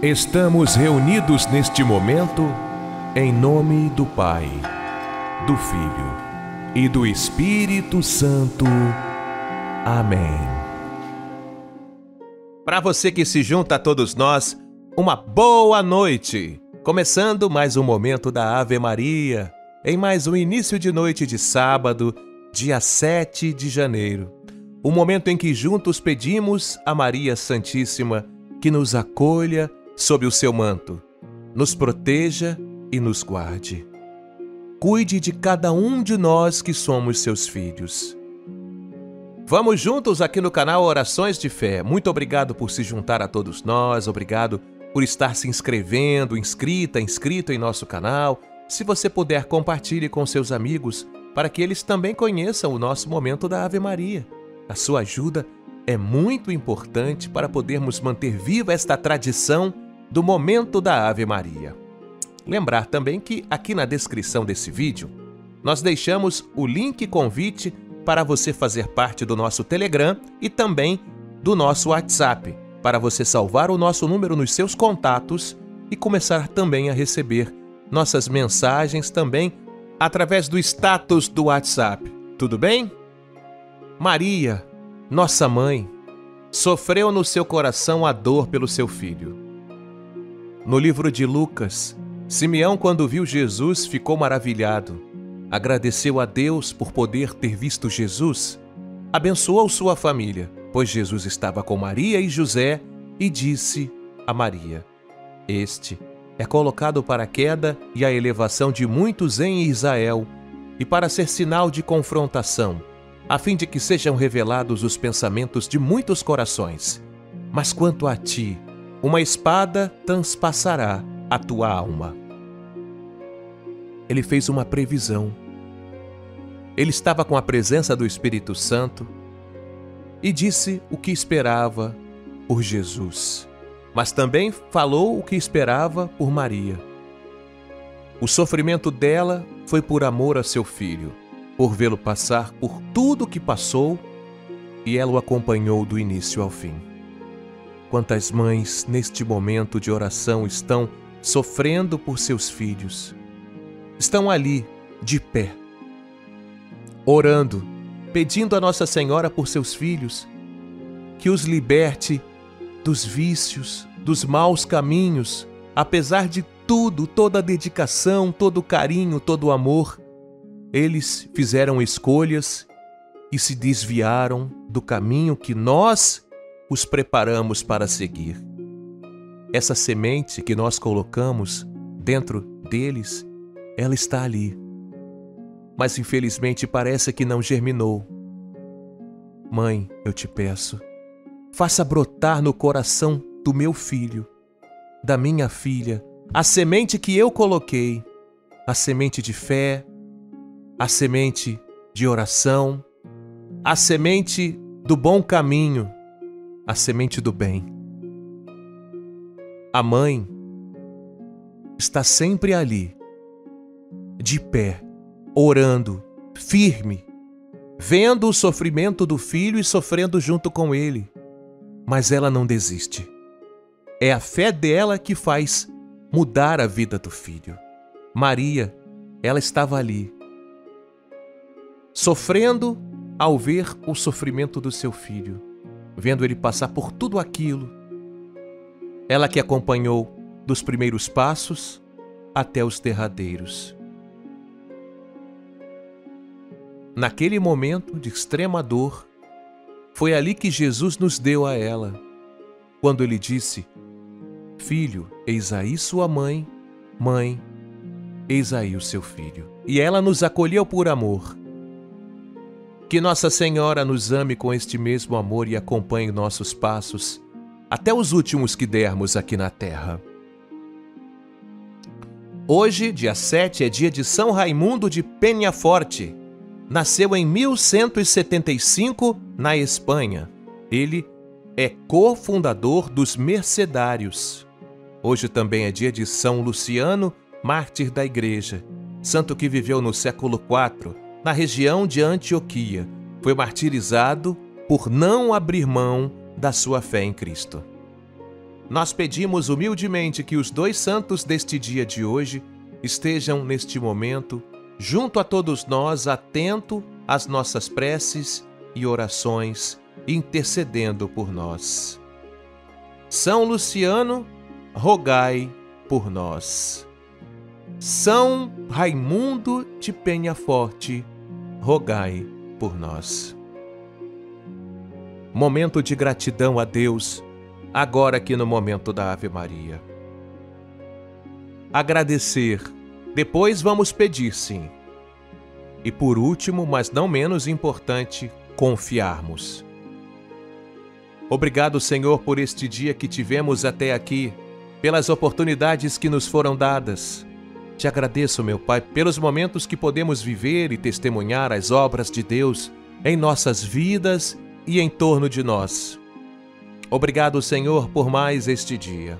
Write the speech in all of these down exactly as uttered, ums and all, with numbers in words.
Estamos reunidos neste momento em nome do Pai, do Filho e do Espírito Santo. Amém. Para você que se junta a todos nós, uma boa noite! Começando mais um momento da Ave Maria, em mais um início de noite de sábado, dia sete de janeiro. O momento em que juntos pedimos a Maria Santíssima que nos acolha sob o seu manto, nos proteja e nos guarde. Cuide de cada um de nós que somos seus filhos. Vamos juntos aqui no canal Orações de Fé. Muito obrigado por se juntar a todos nós, obrigado por estar se inscrevendo, inscrita, inscrito em nosso canal. Se você puder, compartilhe com seus amigos para que eles também conheçam o nosso momento da Ave Maria. A sua ajuda é muito importante para podermos manter viva esta tradição do momento da Ave Maria. Lembrar também que aqui na descrição desse vídeo nós deixamos o link convite para você fazer parte do nosso Telegram e também do nosso WhatsApp, para você salvar o nosso número nos seus contatos e começar também a receber nossas mensagens também através do status do WhatsApp. Tudo bem? Maria, nossa mãe, sofreu no seu coração a dor pelo seu filho. No livro de Lucas, Simeão, quando viu Jesus, ficou maravilhado. Agradeceu a Deus por poder ter visto Jesus. Abençoou sua família, pois Jesus estava com Maria e José, e disse a Maria: Este é colocado para a queda e a elevação de muitos em Israel, e para ser sinal de confrontação, a fim de que sejam revelados os pensamentos de muitos corações. Mas quanto a ti, uma espada transpassará a tua alma. Ele fez uma previsão. Ele estava com a presença do Espírito Santo e disse o que esperava por Jesus, mas também falou o que esperava por Maria. O sofrimento dela foi por amor a seu filho, por vê-lo passar por tudo o que passou, e ela o acompanhou do início ao fim. Quantas mães neste momento de oração estão sofrendo por seus filhos, estão ali, de pé, orando, pedindo a Nossa Senhora por seus filhos, que os liberte dos vícios, dos maus caminhos, apesar de tudo, toda a dedicação, todo o carinho, todo o amor. Eles fizeram escolhas e se desviaram do caminho que nós os preparamos para seguir. Essa semente que nós colocamos dentro deles, ela está ali. Mas infelizmente parece que não germinou. Mãe, eu te peço, faça brotar no coração do meu filho, da minha filha, a semente que eu coloquei, a semente de fé, a semente de oração, a semente do bom caminho, a semente do bem. A mãe está sempre ali, de pé, orando, firme, vendo o sofrimento do filho e sofrendo junto com ele. Mas ela não desiste. É a fé dela que faz mudar a vida do filho. Maria, ela estava ali, sofrendo ao ver o sofrimento do seu filho, vendo ele passar por tudo aquilo. Ela que acompanhou dos primeiros passos até os derradeiros. Naquele momento de extrema dor, foi ali que Jesus nos deu a ela, quando ele disse: Filho, eis aí sua mãe, mãe, eis aí o seu filho. E ela nos acolheu por amor. Que Nossa Senhora nos ame com este mesmo amor e acompanhe nossos passos até os últimos que dermos aqui na terra. Hoje, dia sete, é dia de São Raimundo de Peñaforte. Nasceu em mil cento e setenta e cinco na Espanha. Ele é cofundador dos Mercedários. Hoje também é dia de São Luciano, mártir da Igreja, santo que viveu no século quatro, na região de Antioquia. Foi martirizado por não abrir mão da sua fé em Cristo. nós pedimos humildemente que os dois santos deste dia de hoje estejam neste momento junto a todos nós, atento às nossas preces e orações, intercedendo por nós. São Luciano, rogai por nós. São Raimundo de Penhaforte, rogai por nós. Momento de gratidão a Deus, agora aqui no momento da Ave Maria. Agradecer, depois vamos pedir, sim. E por último, mas não menos importante, confiarmos. Obrigado, Senhor, por este dia que tivemos até aqui, pelas oportunidades que nos foram dadas. Te agradeço, meu Pai, pelos momentos que podemos viver e testemunhar as obras de Deus em nossas vidas e em torno de nós. Obrigado, Senhor, por mais este dia.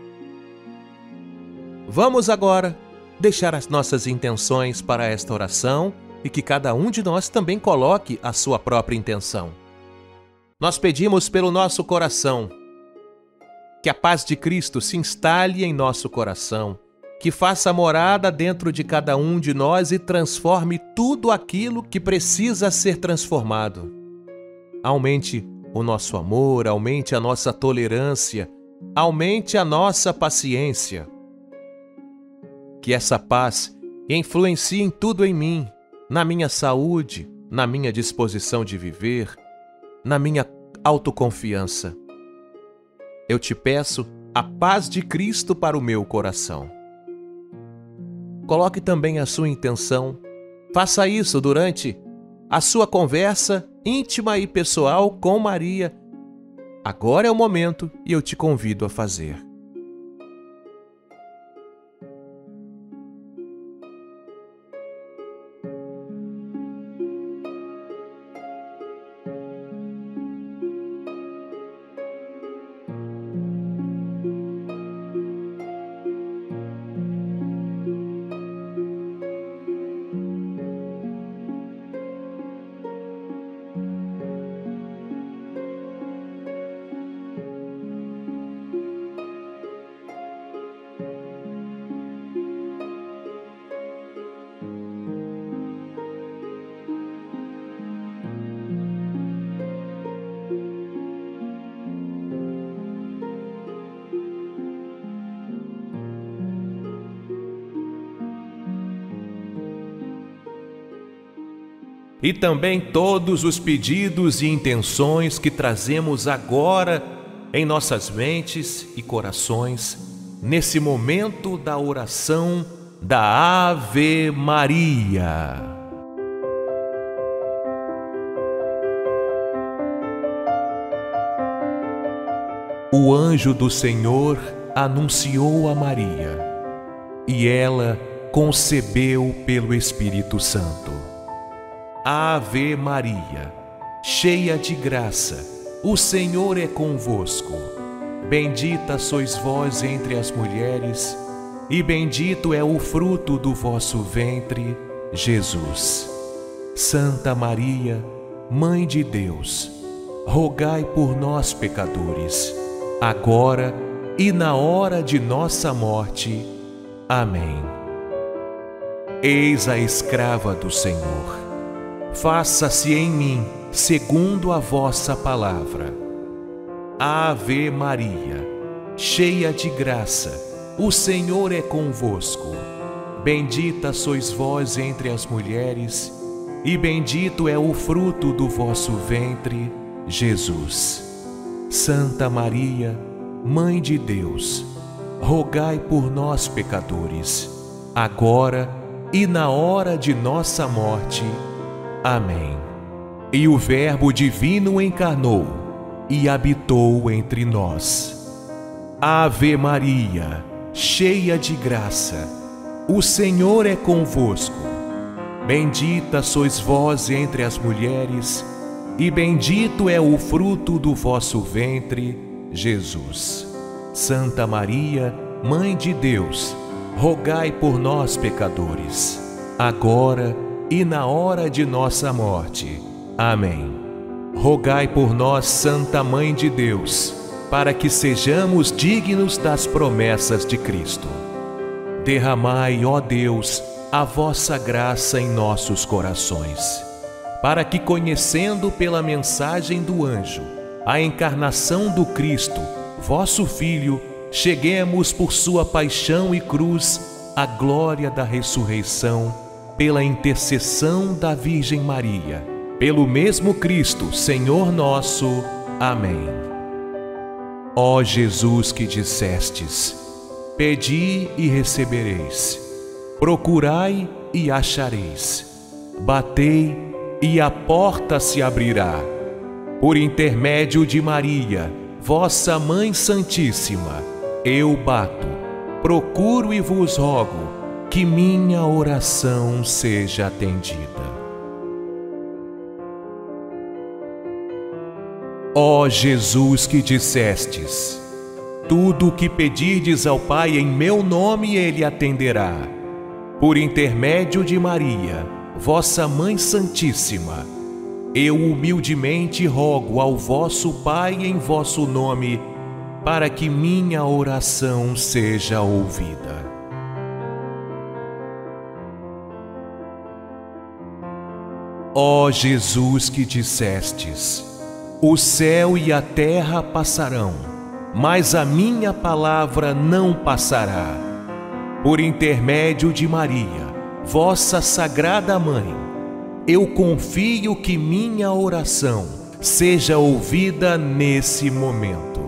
Vamos agora deixar as nossas intenções para esta oração e que cada um de nós também coloque a sua própria intenção. Nós pedimos pelo nosso coração, que a paz de Cristo se instale em nosso coração, que faça morada dentro de cada um de nós e transforme tudo aquilo que precisa ser transformado. Aumente o nosso amor, aumente a nossa tolerância, aumente a nossa paciência. Que essa paz influencie em tudo em mim, na minha saúde, na minha disposição de viver, na minha autoconfiança. Eu te peço a paz de Cristo para o meu coração. Coloque também a sua intenção. Faça isso durante a sua conversa íntima e pessoal com Maria. Agora é o momento e eu te convido a fazer. E também todos os pedidos e intenções que trazemos agora em nossas mentes e corações, nesse momento da oração da Ave Maria. O anjo do Senhor anunciou a Maria, e ela concebeu pelo Espírito Santo. Ave Maria, cheia de graça, o Senhor é convosco. Bendita sois vós entre as mulheres, e bendito é o fruto do vosso ventre, Jesus. Santa Maria, Mãe de Deus, rogai por nós, pecadores, agora e na hora de nossa morte. Amém. Eis a escrava do Senhor. Faça-se em mim segundo a vossa palavra. Ave Maria, cheia de graça, o Senhor é convosco. Bendita sois vós entre as mulheres, e bendito é o fruto do vosso ventre, Jesus. Santa Maria, Mãe de Deus, rogai por nós, pecadores, agora e na hora de nossa morte. Amém. E o Verbo divino encarnou e habitou entre nós. Ave Maria, cheia de graça, o Senhor é convosco. Bendita sois vós entre as mulheres, e bendito é o fruto do vosso ventre, Jesus. Santa Maria, Mãe de Deus, rogai por nós, pecadores, agora e na hora de nossa morte. Amém. Rogai por nós, Santa Mãe de Deus, para que sejamos dignos das promessas de Cristo. Derramai, ó Deus, a vossa graça em nossos corações, para que, conhecendo pela mensagem do anjo a encarnação do Cristo, vosso Filho, cheguemos por sua paixão e cruz à glória da ressurreição, pela intercessão da Virgem Maria, pelo mesmo Cristo, Senhor nosso. Amém. Ó Jesus, que dissestes: pedi e recebereis, procurai e achareis, batei e a porta se abrirá. Por intermédio de Maria, vossa Mãe Santíssima, eu bato, procuro e vos rogo que minha oração seja atendida. Ó Jesus, que dissestes: tudo o que pedirdes ao Pai em meu nome Ele atenderá. Por intermédio de Maria, vossa Mãe Santíssima, eu humildemente rogo ao vosso Pai em vosso nome, para que minha oração seja ouvida. Ó Jesus, que dissestes: o céu e a terra passarão, mas a minha palavra não passará. Por intermédio de Maria, vossa Sagrada Mãe, eu confio que minha oração seja ouvida nesse momento.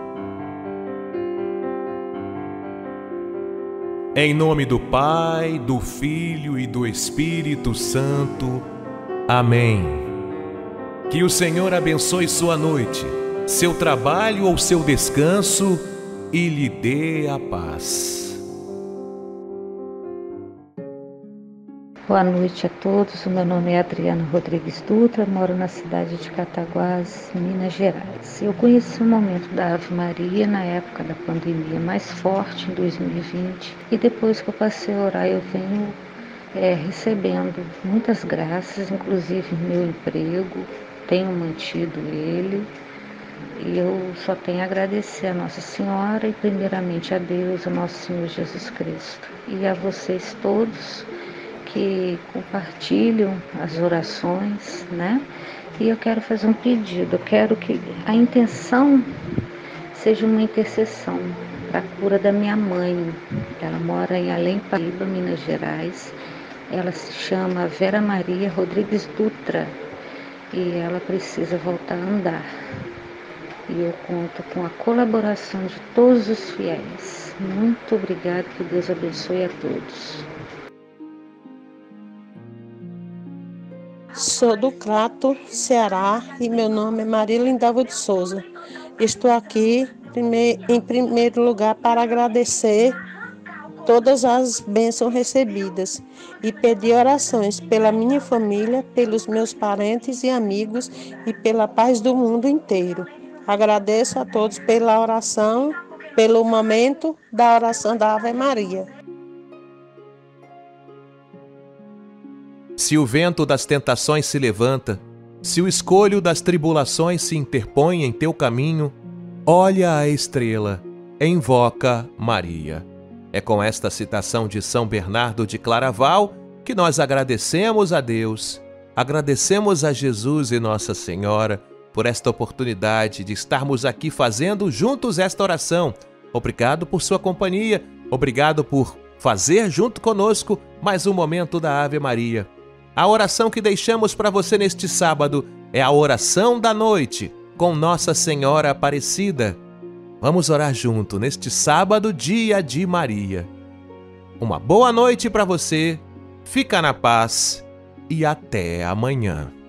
Em nome do Pai, do Filho e do Espírito Santo. Amém. Que o Senhor abençoe sua noite, seu trabalho ou seu descanso e lhe dê a paz. Boa noite a todos, o meu nome é Adriana Rodrigues Dutra, moro na cidade de Cataguases, Minas Gerais. Eu conheci o momento da Ave Maria na época da pandemia mais forte, em dois mil e vinte, e depois que eu passei a orar, eu venho é, recebendo muitas graças, inclusive meu emprego, tenho mantido ele, e eu só tenho a agradecer a Nossa Senhora e primeiramente a Deus, a nosso Senhor Jesus Cristo, e a vocês todos que compartilham as orações, né? E eu quero fazer um pedido, eu quero que a intenção seja uma intercessão para a cura da minha mãe. Ela mora em Além Paraíba, Minas Gerais. Ela se chama Vera Maria Rodrigues Dutra e ela precisa voltar a andar. E eu conto com a colaboração de todos os fiéis. Muito obrigada, que Deus abençoe a todos. Sou do Crato, Ceará, e meu nome é Maria Lindalva de Souza. Estou aqui em primeiro lugar para agradecer todas as bênçãos recebidas e pedir orações pela minha família, pelos meus parentes e amigos e pela paz do mundo inteiro. Agradeço a todos pela oração, pelo momento da oração da Ave Maria. Se o vento das tentações se levanta, se o escolho das tribulações se interpõe em teu caminho, olha a estrela, invoca Maria. É com esta citação de São Bernardo de Claraval que nós agradecemos a Deus, agradecemos a Jesus e Nossa Senhora por esta oportunidade de estarmos aqui fazendo juntos esta oração. Obrigado por sua companhia, obrigado por fazer junto conosco mais um momento da Ave Maria. A oração que deixamos para você neste sábado é a oração da noite com Nossa Senhora Aparecida. Vamos orar junto neste sábado, dia de Maria. Uma boa noite para você, fica na paz e até amanhã.